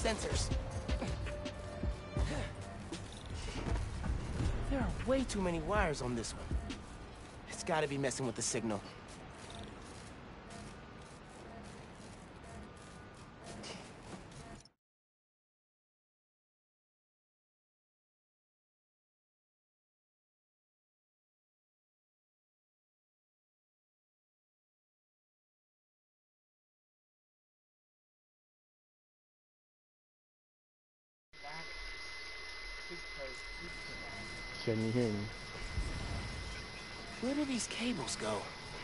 sensors. There are way too many wires on this one. It's gotta be messing with the signal. Can you hear me? Where do these cables go?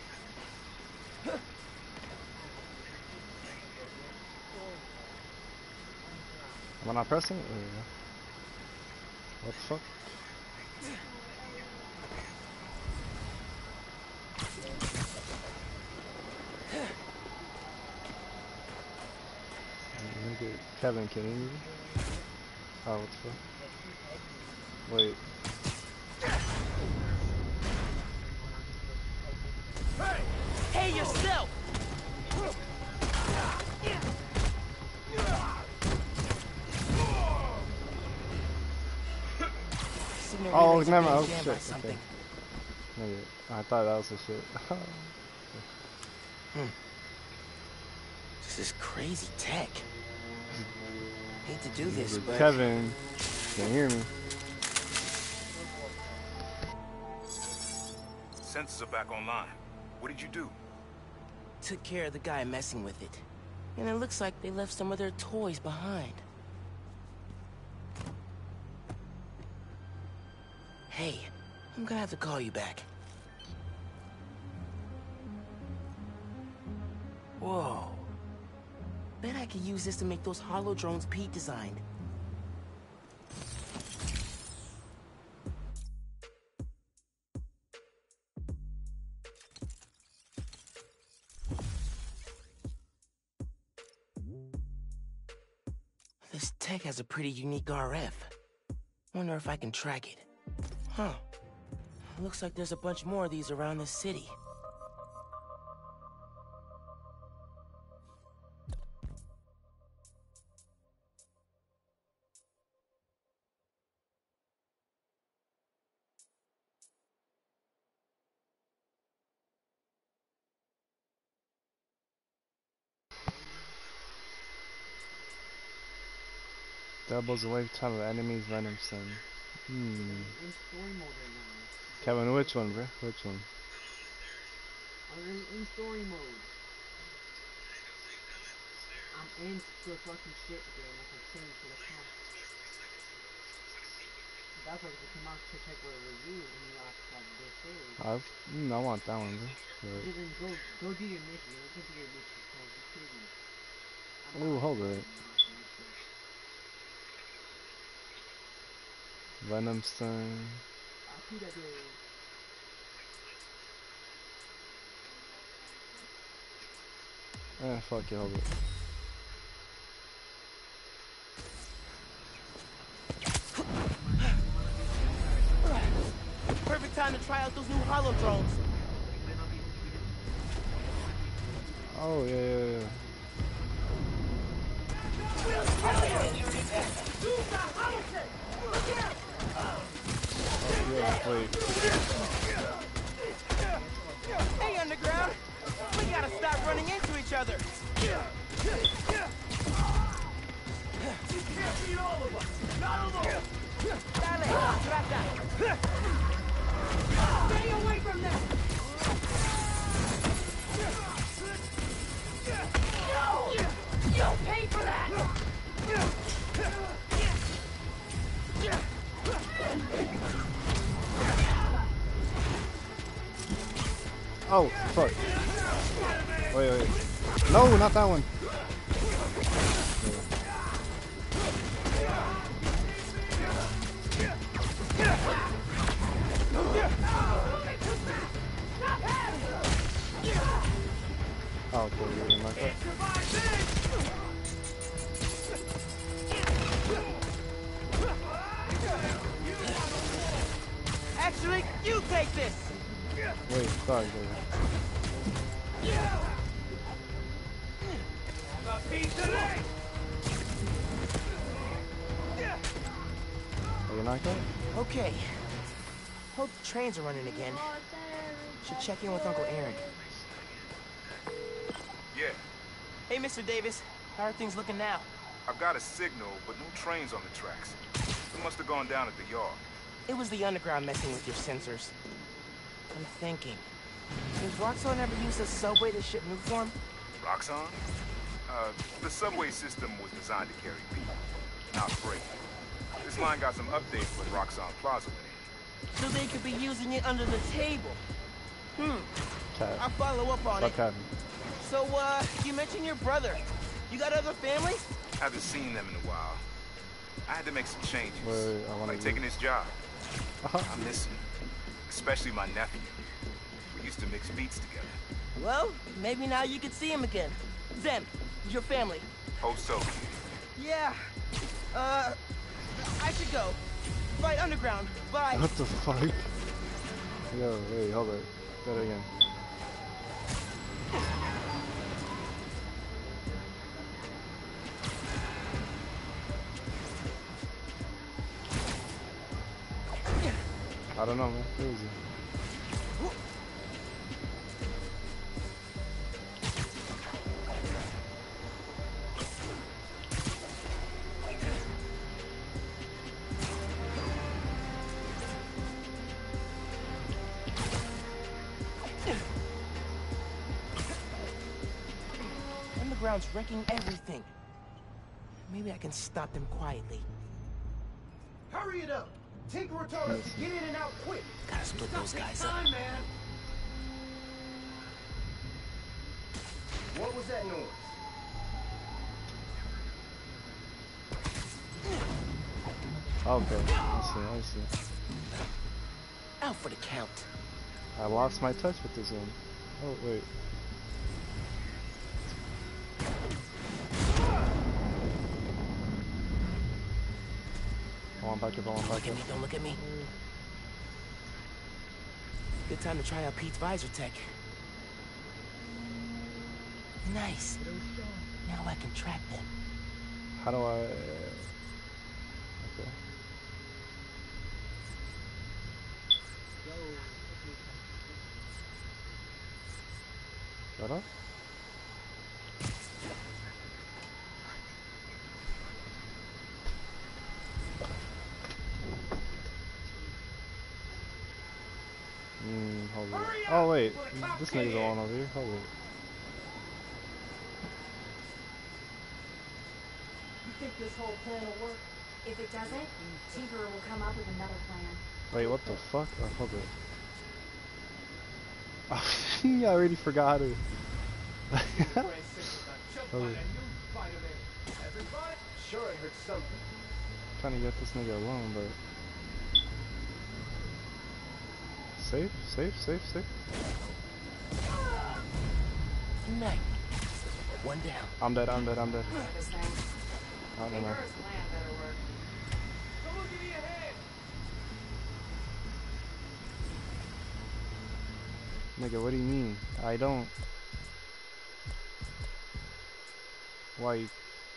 Am I not pressing it? What the fuck? Kevin, can you hear me? Oh, what the fuck? Wait. Hey, yourself! Oh, never. Oh shit. Okay. Maybe. I thought that was the shit. This is crazy tech. Hate to do this, but Kevin, can you hear me? Sensors are back online. What did you do? took care of the guy messing with it. And it looks like they left some of their toys behind. Hey, I'm gonna have to call you back. Whoa. Bet I could use this to make those hollow drones Pete designed. This tech has a pretty unique RF. Wonder if I can track it. Huh. Looks like there's a bunch more of these around the city. Doubles the lifetime of enemies Venom Sim. Kevin, which one, bro? Which one? I'm in story mode. I'm in the fucking shit game. I can change to the count. That's like the command to check what it review and you ask like this series. I want that one, bro. Then go do your mission. Go do your mission. Ooh, hold it. Venom Sim. Fuck it, hold it. Perfect time to try out those new hollow drones. Oh, yeah. Wait. Hey, Underground! We gotta stop running into each other! You can't beat all of us! Not alone! Dale, trata! Stay away from them! No! You'll pay for that! Oh, fuck. Wait. No, not that one. Oh, okay, you're gonna like that. Actually, you take this! Wait, sorry, baby. Okay. Hope the trains are running again. Should check in with Uncle Aaron. Yeah, Hey, Mr. Davis. How are things looking now? I've got a signal, but no trains on the tracks. It must have gone down at the yard. It was the underground messing with your sensors. I'm thinking. Has Roxxon ever used a subway to ship Nuform? Roxxon? The subway system was designed to carry people, not freight. This line got some updates when Roxxon Plaza went in. So they could be using it under the table. Cat. I'll follow up on Stop it. capping. So, you mentioned your brother. You got other family? Haven't seen them in a while. I had to make some changes, Wait, I wanna like do- taking this job. Uh-huh. I miss him, especially my nephew. We used to mix beats together. Well, maybe now you can see him again. Zen, your family. Hope so. Yeah. I should go. Fight underground. Bye. What the fuck? Yo, wait, hold it. Do it again. I don't know, man. Crazy. Underground's wrecking everything. Maybe I can stop them quietly. Hurry it up! Tinkerer told us to get in and out quick. Gotta split those guys up. Time, man. What was that noise? Okay, I see. Out for the count. I lost my touch with this one. Oh, wait. Fall on back up, fall on back up. Don't look at me. Good time to try out Pete's visor tech. Nice. Now I can track them. How do I... Okay. Shut up. Hold on. Oh wait, this nigga's on over here. Hold on. You think this whole plan will work? If it doesn't, Tinkerer will come up with another plan. Wait, what the fuck? Oh, hold on. Oh, I already forgot it. Hold on. Everybody? Sure, I heard something. Trying to get this nigga alone, but safe. Night. One down. I'm dead. This thing. I don't know. Tinkerer's plan better work. Someone give me a hand! Nigga, what do you mean? I don't. Like,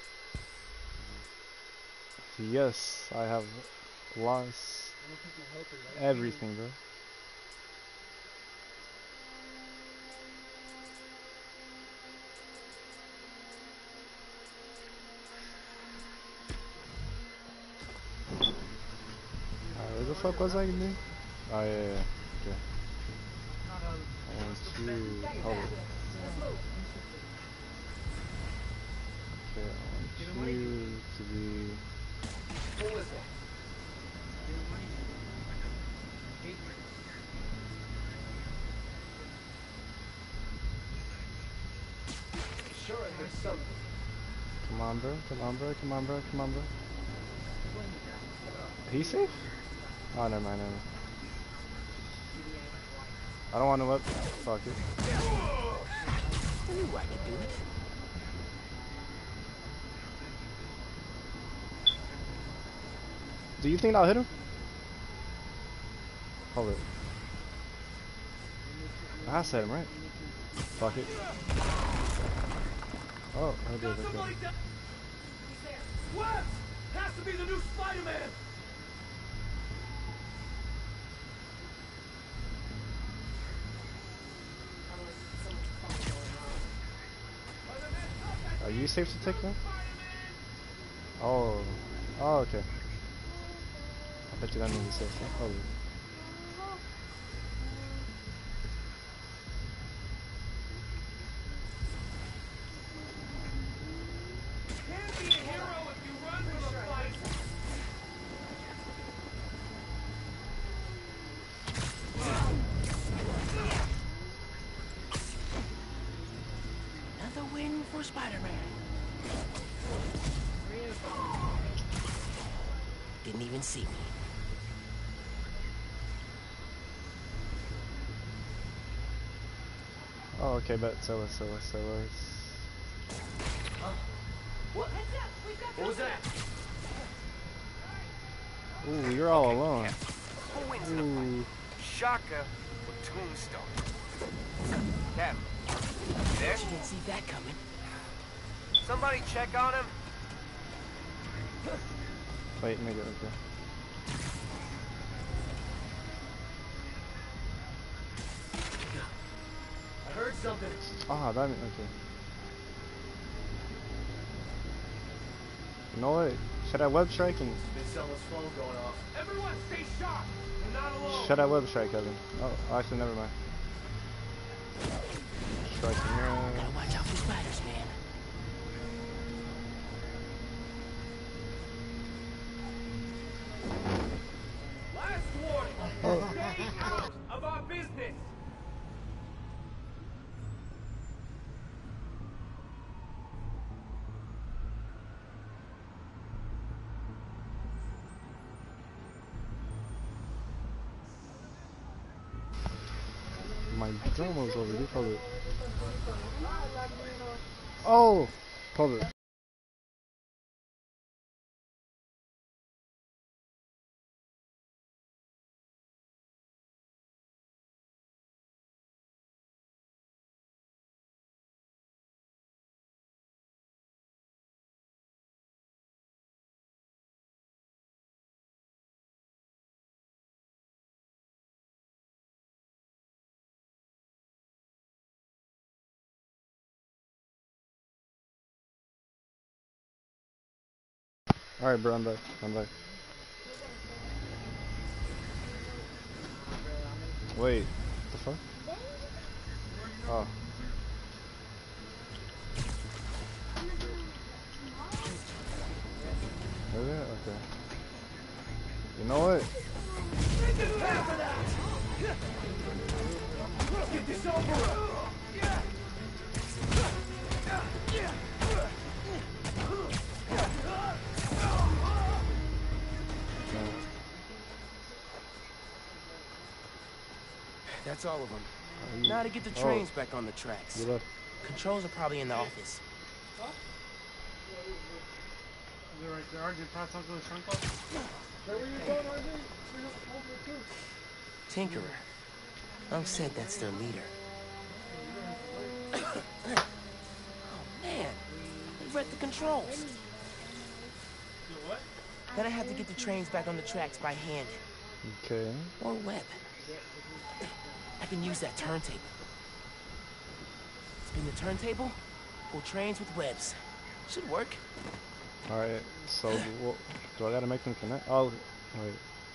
yes, I have lost everything, bro. Where the fuck was I again? Oh yeah. Okay. 1, 2, hold it. Okay, 1, 2 to be. What was that? Sure, I heard something. Come on, bro. He's safe? Oh, never mind. I don't want to whip. Fuck it. I knew I could do it. Do you think I'll hit him? Hold it. I said him, right? Fuck it. Oh, I did. Okay. Webs! Has to be the new Spider-Man! you safe to take that? Oh. Oh, okay. I bet you that means it's safe. Oh. Can't be a hero if you run from a fight. Another win for Spider-Man. Didn't even see me. Oh, okay, but so let's. What was that? Ooh, you're all alone. Who wins in a Ooh. fight? Shaka or Tombstone? Cap, you there? She didn't see that coming. Somebody check on him? Wait, nigga, okay. I heard something. Ah, that mean, okay. You know what? Should I web strike and Been someone's phone going off. Everyone stay sharp. You're not alone. should I web strike, Kevin? Oh, actually, never mind. Striking here. Gotta watch out for spiders, man. Last warning. Stay out of our business. My drum was over. You pulled it. Oh, pulled it. All right, bro, I'm back. Wait, what the fuck? Oh. Is it? Okay. You know what? Get this over with. That's all of them. Now to get the trains back on the tracks. You left. Controls are probably in the office. They're right there. RJ, pass on to the front club. Tinkerer. Unc said that's their leader. Oh man, they read the controls. What? Then I have to get the trains back on the tracks by hand. Okay. Or web. I can use that turntable. Spin the turntable, pull trains with webs. Should work. All right. So, do I gotta make them connect? Oh, wait.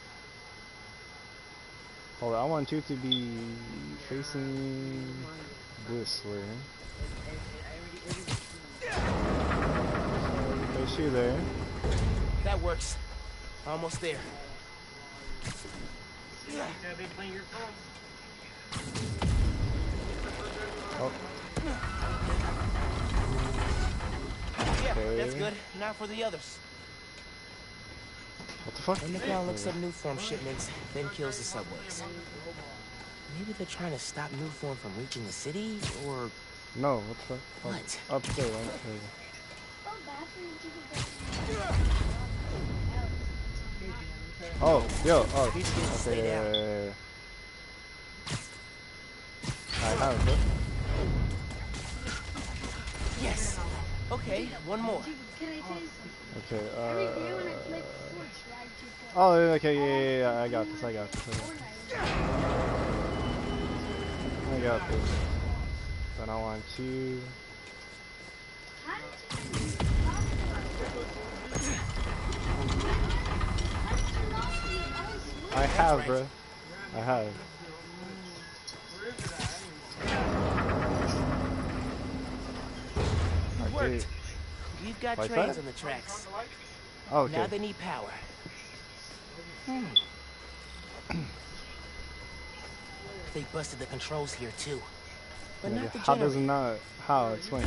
Hold on. I want you to be facing this way. Face you there. That works. Almost there. Yeah, they playing your phone. Oh. Yeah, Okay. that's good. Now for the others. What the fuck? When McCall looks up Newform shipments, then kills the subways. Maybe they're trying to stop Newform from reaching the city, or... No, what the fuck? What? Up there, right? Oh, yo, oh. These kids Okay, stay down. I have it. Yes. Okay, one more. Okay, oh, okay, yeah, I got this. I got this. Then I want to I have, bro. I have. It worked. We've got Like trains that? on the tracks. Oh, Now okay. they need power. They busted the controls here too. But not the How does it generator. not? How? Explain.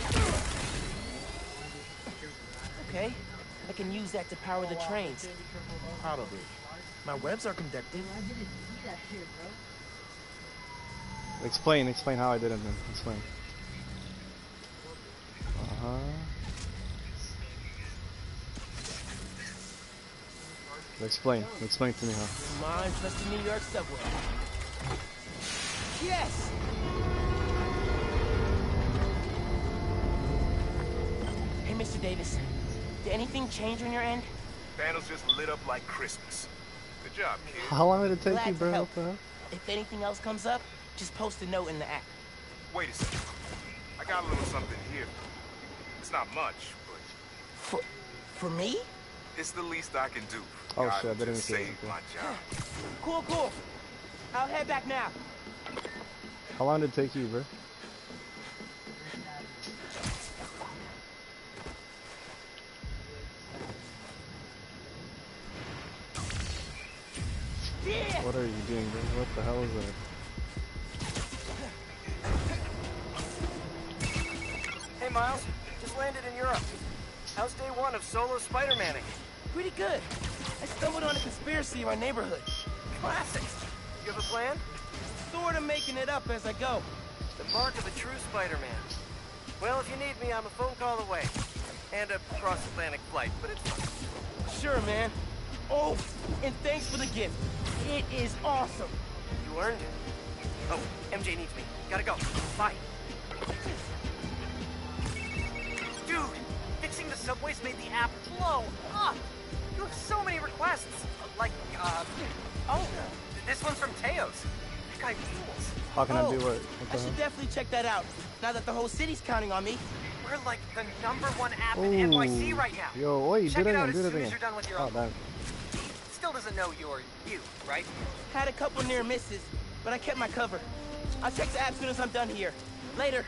Okay, I can use that to power the trains. Probably. My webs are conductive. Explain how I did it, man. Explain. Explain to me how. Come on, trust the New York subway. Yes! Hey, Mr. Davis. Did anything change on your end? Panels just lit up like Christmas. Good job, kid. How long did it take Glad you, to bro? help. What the hell? If anything else comes up, just post a note in the app. Wait a second. I got a little something here. It's not much, but For me? it's the least I can do. Oh, God shit, I didn't just see it, saved okay. my job. Cool. I'll head back now. How long did it take you, bro? Yeah! What are you doing, bro? What the hell is that? Hey, Miles. Just landed in Europe. How's day one of solo Spider-Manning? Pretty good. I stumbled on a conspiracy in my neighborhood. Classic. You have a plan? Sort of making it up as I go. The mark of a true Spider-Man. Well, if you need me, I'm a phone call away. And a cross-Atlantic flight, but it's fine. Sure, man. Oh, and thanks for the gift. It is awesome. You earned it. Oh, MJ needs me. Gotta go. Bye. Dude, fixing the subways made the app blow up. You have so many requests. Like, oh, this one's from Teos. That guy rules. How can I do what? What I the should hell? definitely check that out. Now that the whole city's counting on me. We're like the #1 app in NYC right now. Yo, wait, Check do it it out again, as do it soon as again. you're done with your Oh, own. damn. Still doesn't know you're you, right? Had a couple near misses, but I kept my cover. I'll check the app as soon as I'm done here. Later.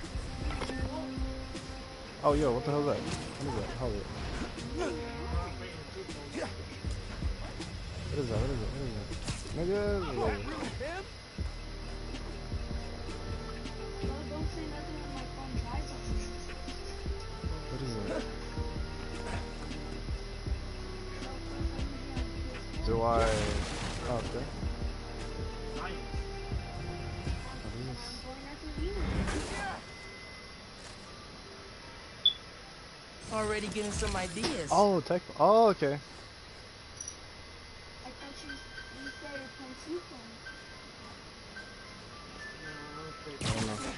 Oh, yo, what the hell is that? What is that? Hold it. What is that? Nigga, Don't say nothing when my phone dies on me. what is that? Do I... Oh, okay. Already getting some ideas. Oh, tech... Oh, okay. I thought you said it's on two phones. I don't know.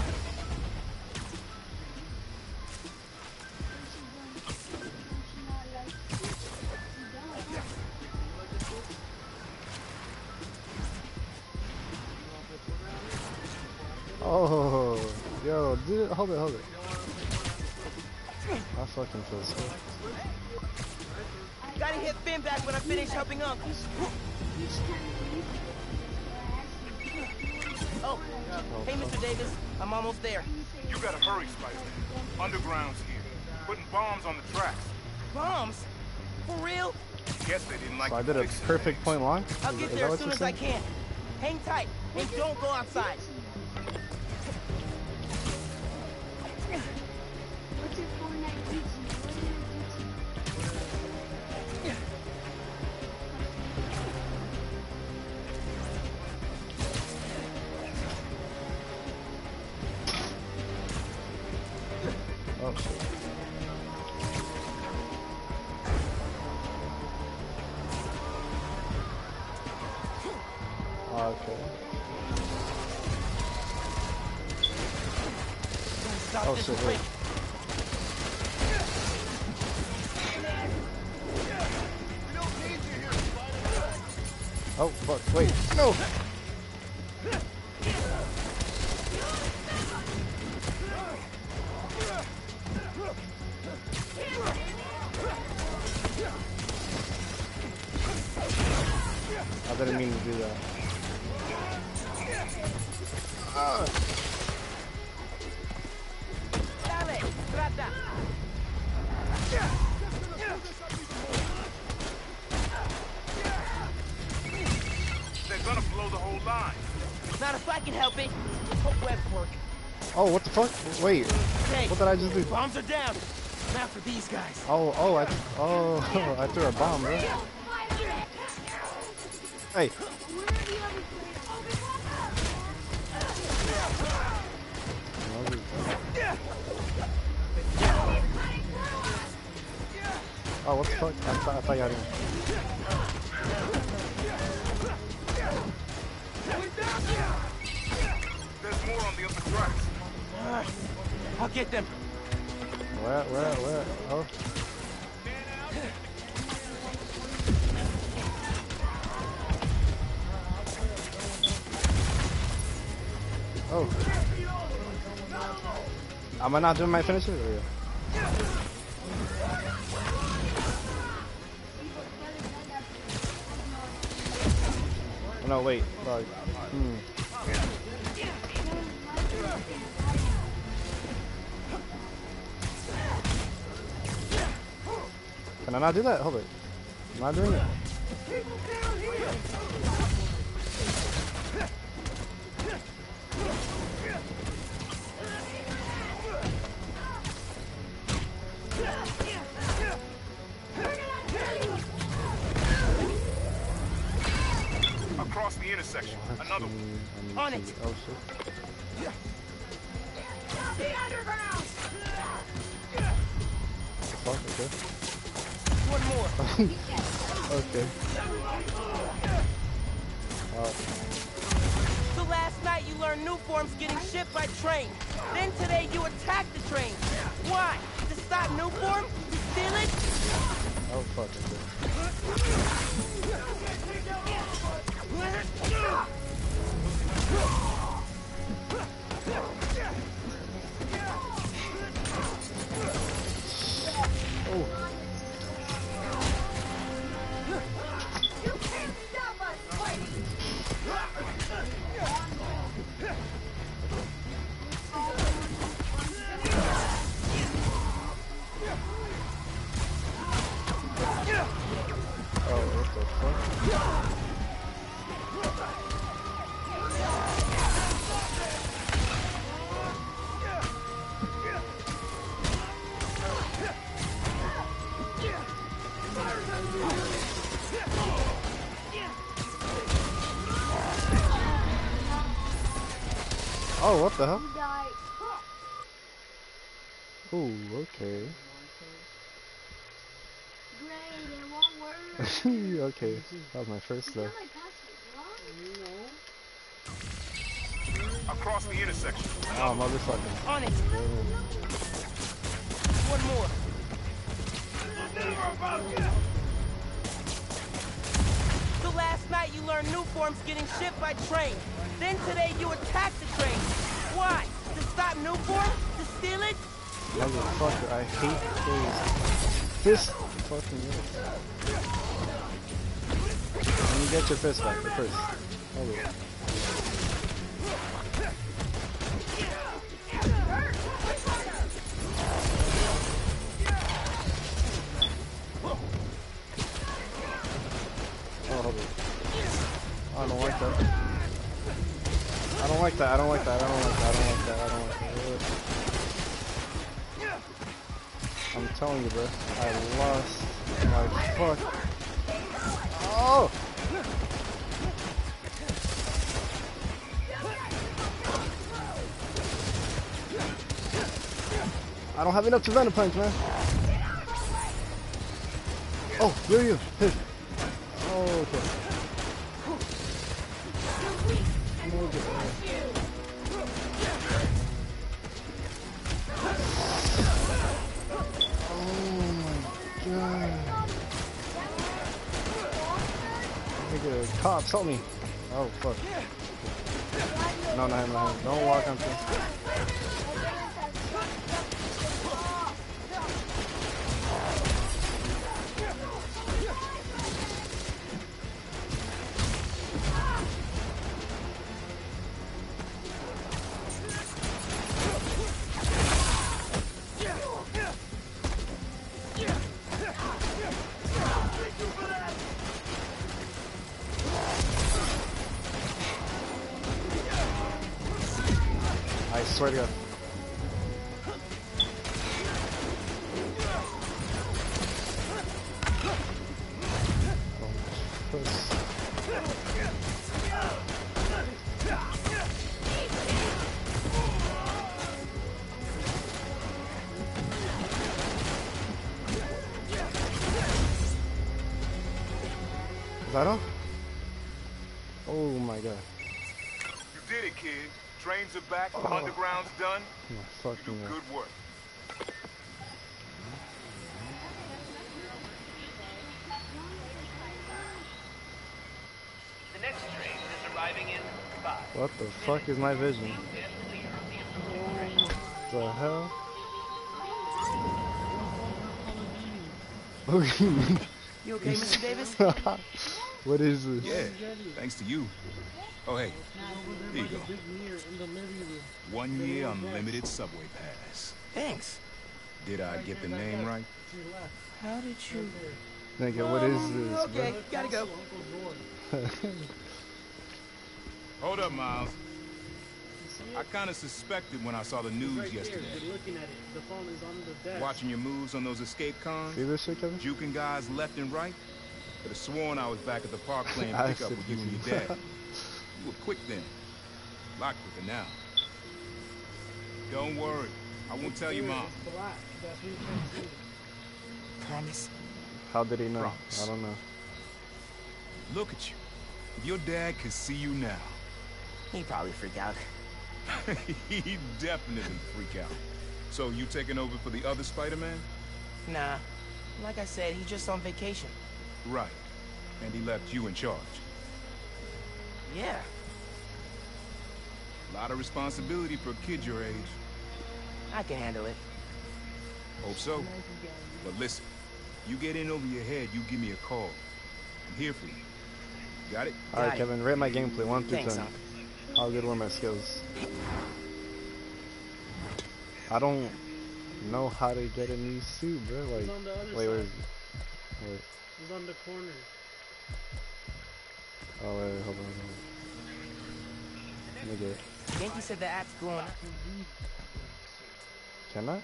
Oh, yo, dude, hold it. I fucking feel so. Gotta hit Finn back when I finish helping Uncle. Oh, hey, Mr. Davis. I'm almost there. You gotta hurry, Spider-Man. Underground's here. Putting bombs on the tracks. Bombs? For real? Guess they didn't like So I you did a fixing perfect things. point long? I'll Is get that there as what soon you're as I saying? can. Hang tight and don't go outside. What's your Fortnite YouTube? What is your YouTube? Oh, shit. Okay. Stop Oh, this shit, quick. wait. Oh, fuck, wait. No! mean to do that. They're gonna blow the whole line. Not if I can help it. Hope webs work. Oh, what the fuck? Wait, Okay. what did I just do? Bombs are down. Now for these guys. I threw a bomb, bro. Hey. Oh, what the fuck? I thought you had him. There's more on the upper tracks. I'll get them. Where? Oh. Oh. Am I not doing my finishes? Or yeah? Oh, no, wait. Like, Can I not do that? Hold it. I'm not doing it. Across the intersection. Another one. On it. Oh shit. Fuck, okay. One more. Okay. So last night you learned new forms getting shipped by train. Then today you attacked the train. Why? To stop new form? To steal it? Oh fuck, okay. Oh, what the hell? Ooh, okay. Okay, that was my first though. Across the intersection. Oh, motherfucker. On it. One more. So last night you learned new forms getting shipped by train. Then today you attacked the train. Why? To stop new form? To steal it? Motherfucker, I hate this fucking unit. Let me get your fist back, the first. Hold it. Oh, hold it. I don't like that. I don't like that, I don't like that, I don't like that, I don't like that, I don't like that. I'm telling you, bro. I lost my fuck. Oh! I don't have enough to venom punch, man. Oh, where are you? Hey. Oh, okay. Nigga, cops, help me. Oh, fuck. No, no, no, don't walk on things. swear to God. Is that all? Oh my God. You did it, kid. Trains are back, underground's done. My You fucking do God. good work. The next train is arriving in 5. What the fuck is my vision? The hell? You okay, Mr. Davis? What is this? Yeah, thanks to you. Oh, hey, here you go. 1 year unlimited subway pass. Thanks. Did I get the name right? How did you... Nigga, what is this, Okay, gotta go. bro? Hold up, Miles. I kind of suspected when I saw the news yesterday. Looking at it. The phone is on the desk. Watching your moves on those escape cons, See this shit, Kevin? juking guys left and right. Could have sworn I was back at the park playing I pickup said with you and your dad. You were quick then. A lot quicker now. Don't worry. I won't tell your mom. Black. That's what you can see. Promise. How did he know? Promise. I don't know. Look at you. If your dad could see you now, He'd probably freak out. he'd definitely freak out. So you taking over for the other Spider-Man? Nah. Like I said, he's just on vacation. Right. And he left you in charge. Yeah. A lot of responsibility for a kid your age. I can handle it. Hope so. But listen, you get in over your head, you give me a call. I'm here for you. Got it? Alright, it. Kevin, rate my gameplay 1 through Thanks, 10. Unc. How good were my skills? I don't know how to get a new suit, bro. Like, on the other wait, where is side. it? Wait. It's on the corner. Oh, wait, hold on. Let me get it. Yankee said the app's going up. Can I?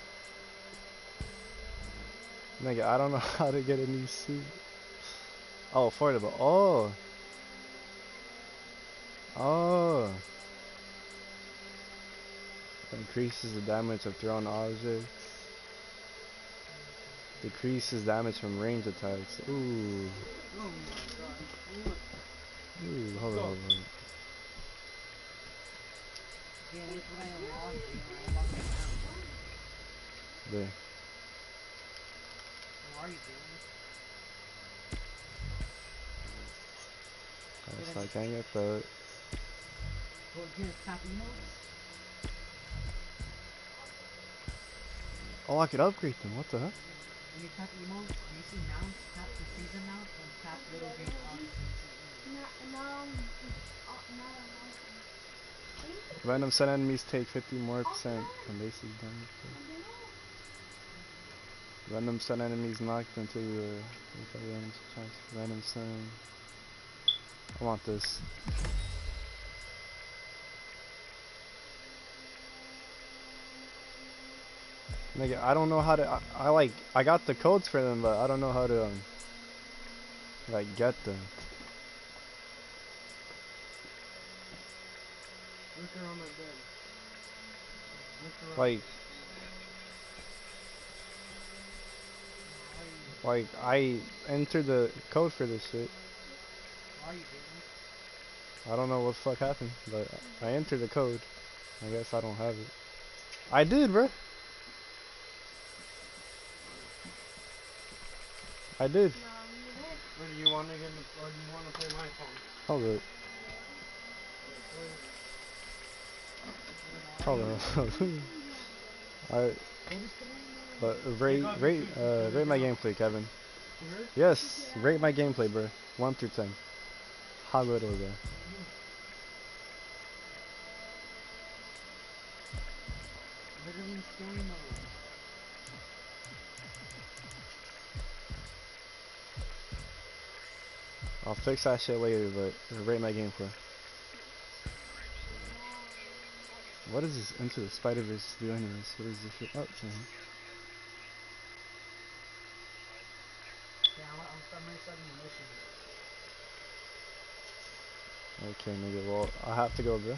Nigga, I don't know how to get a new suit. Oh, affordable. Oh. Oh. Increases the damage of thrown objects. Decreases damage from range attacks. Ooh. Ooh, hold on, hold on. Yeah, that's what I unlocked. I unlocked it now. There. How are you doing? So I can't get that. Well, here's top emotes. Oh, I could upgrade them. What the heck? When you tap emotes, you see mounts, tap the season mount, and tap little green Random set enemies take 50 more percent from basic damage. Random set enemies knocked into the random set. I want this. Nigga, I don't know how to. I got the codes for them, but I don't know how to like get them. Look around my bed. Look around. Like I entered the code for this shit. Why are you doing? I don't know what the fuck happened, but I entered the code. I guess I don't have it. I did, bro. I did. Or do you want to get? Or do you want to play my phone? Hold up. Hold on. Alright. But rate my gameplay, Kevin. Yes, rate my gameplay, bro. 1 through 10. How good was that? Literally story mode. I'll fix that shit later, but rate my gameplay. What is this Into the Spider-Verse do anyways? What is this shit? Oh, it's in here. Yeah, I'm starting the mission. Okay, nigga, well, I have to go, bro.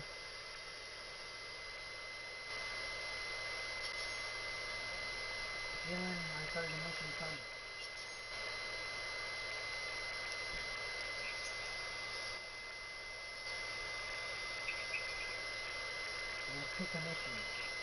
Yeah, I started the mission coming. Let's pick a mission.